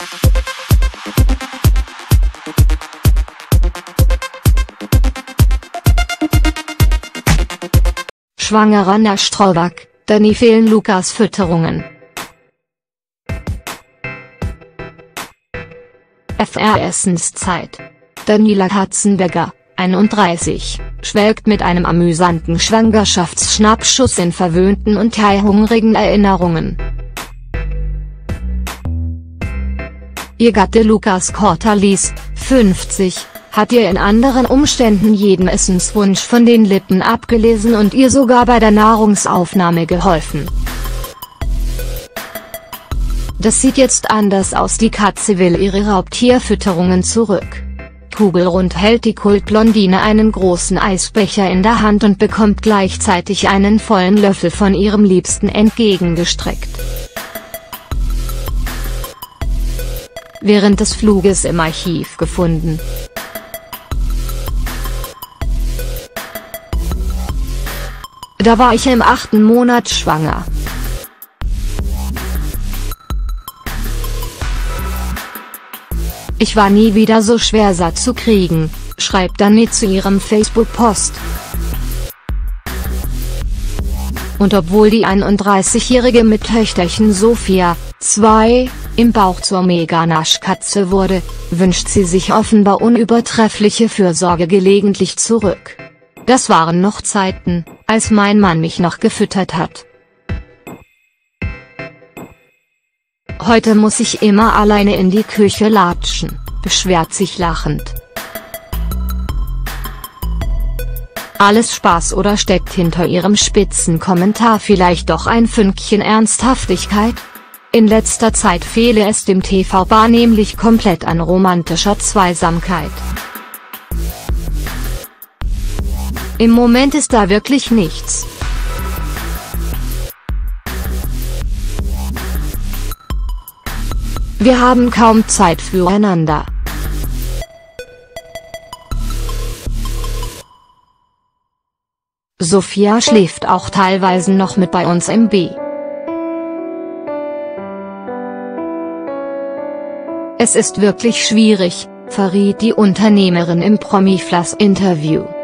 Schwangerer nach Strauback, Dani fehlen Lukas Fütterungen. FR-Essenszeit. Daniela Katzenberger, 31, schwelgt mit einem amüsanten Schwangerschaftsschnappschuss in verwöhnten und teilhungrigen Erinnerungen. Ihr Gatte Lukas Cortalis, 50, hat ihr in anderen Umständen jeden Essenswunsch von den Lippen abgelesen und ihr sogar bei der Nahrungsaufnahme geholfen. Das sieht jetzt anders aus, die Katze will ihre Raubtierfütterungen zurück. Kugelrund hält die Kultblondine einen großen Eisbecher in der Hand und bekommt gleichzeitig einen vollen Löffel von ihrem Liebsten entgegengestreckt. Während des Fluges im Archiv gefunden. Da war ich im 8. Monat schwanger. Ich war nie wieder so schwer satt zu kriegen, schreibt Dani zu ihrem Facebook-Post. Und obwohl die 31-Jährige mit Töchterchen Sophia, 2, im Bauch zur Mega-Naschkatze wurde, wünscht sie sich offenbar unübertreffliche Fürsorge gelegentlich zurück. Das waren noch Zeiten, als mein Mann mich noch gefüttert hat. Heute muss ich immer alleine in die Küche latschen, beschwert sich lachend. Alles Spaß oder steckt hinter ihrem spitzen Kommentar vielleicht doch ein Fünkchen Ernsthaftigkeit? In letzter Zeit fehle es dem TV-Paar nämlich komplett an romantischer Zweisamkeit. Im Moment ist da wirklich nichts. Wir haben kaum Zeit füreinander. Sophia schläft auch teilweise noch mit bei uns im Bett. Es ist wirklich schwierig, verriet die Unternehmerin im Promi-Flash-Interview.